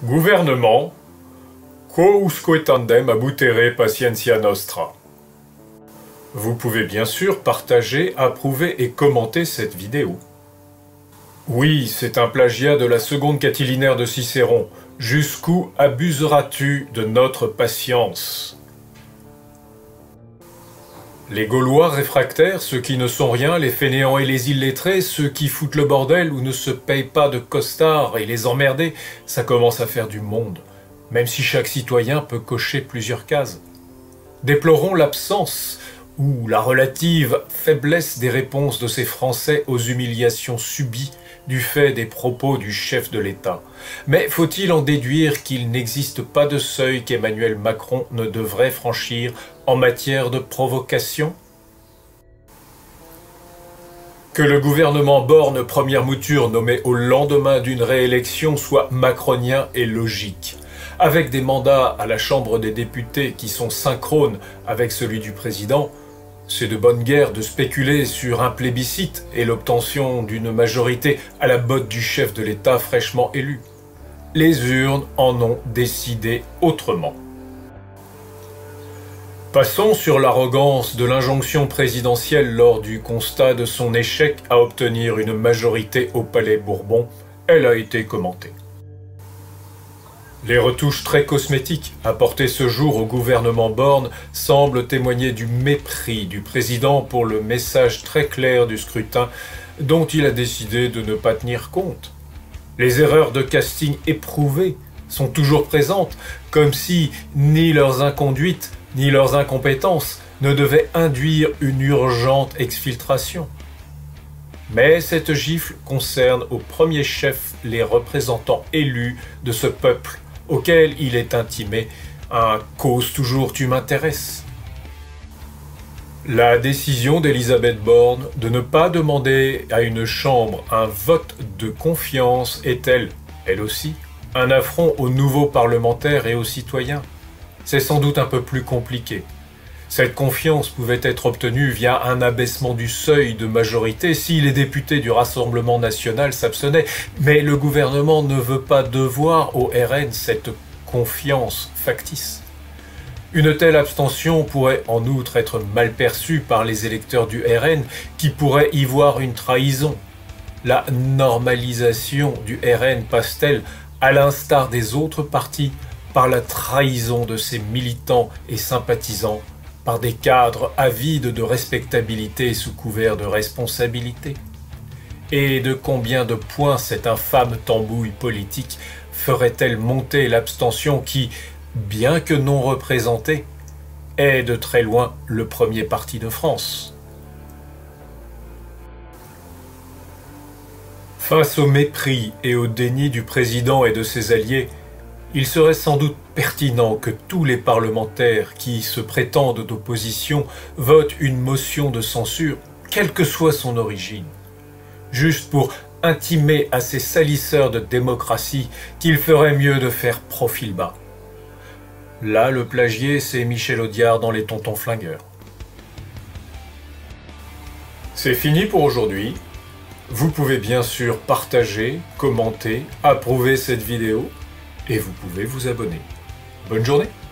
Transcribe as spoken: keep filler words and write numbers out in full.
Gouvernement, quousque tandem abutere patientia nostra. Vous pouvez bien sûr partager, approuver et commenter cette vidéo. Oui, c'est un plagiat de la seconde catilinaire de Cicéron. Jusqu'où abuseras-tu de notre patience? Les Gaulois réfractaires, ceux qui ne sont rien, les fainéants et les illettrés, ceux qui foutent le bordel ou ne se payent pas de costards et les emmerdés, ça commence à faire du monde, même si chaque citoyen peut cocher plusieurs cases. Déplorons l'absence ou la relative faiblesse des réponses de ces Français aux humiliations subies du fait des propos du chef de l'État. Mais faut-il en déduire qu'il n'existe pas de seuil qu'Emmanuel Macron ne devrait franchir en matière de provocation? Que le gouvernement Borne première mouture nommé au lendemain d'une réélection soit macronien est logique. Avec des mandats à la Chambre des députés qui sont synchrones avec celui du président, c'est de bonne guerre de spéculer sur un plébiscite et l'obtention d'une majorité à la botte du chef de l'État fraîchement élu. Les urnes en ont décidé autrement. Passons sur l'arrogance de l'injonction présidentielle lors du constat de son échec à obtenir une majorité au Palais Bourbon. Elle a été commentée. Les retouches très cosmétiques apportées ce jour au gouvernement Borne semblent témoigner du mépris du président pour le message très clair du scrutin dont il a décidé de ne pas tenir compte. Les erreurs de casting éprouvées sont toujours présentes, comme si ni leurs inconduites ni leurs incompétences ne devaient induire une urgente exfiltration. Mais cette gifle concerne au premier chef les représentants élus de ce peuple auquel il est intimé un « cause toujours tu m'intéresses ». La décision d'Elisabeth Borne de ne pas demander à une chambre un vote de confiance est-elle, elle aussi, un affront aux nouveaux parlementaires et aux citoyens? C'est sans doute un peu plus compliqué. Cette confiance pouvait être obtenue via un abaissement du seuil de majorité si les députés du Rassemblement national s'abstenaient, mais le gouvernement ne veut pas devoir au R N cette confiance factice. Une telle abstention pourrait en outre être mal perçue par les électeurs du R N qui pourraient y voir une trahison. La normalisation du R N passe-t-elle, à l'instar des autres partis, par la trahison de ses militants et sympathisants, par des cadres avides de respectabilité sous couvert de responsabilité? Et de combien de points cette infâme tambouille politique ferait-elle monter l'abstention qui, bien que non représentée, est de très loin le premier parti de France? Face au mépris et au déni du président et de ses alliés, il serait sans doute pertinent que tous les parlementaires qui se prétendent d'opposition votent une motion de censure, quelle que soit son origine, juste pour intimer à ces salisseurs de démocratie qu'il ferait mieux de faire profil bas. Là, le plagié, c'est Michel Audiard dans Les Tontons Flingueurs. C'est fini pour aujourd'hui. Vous pouvez bien sûr partager, commenter, approuver cette vidéo, et vous pouvez vous abonner. Bonne journée!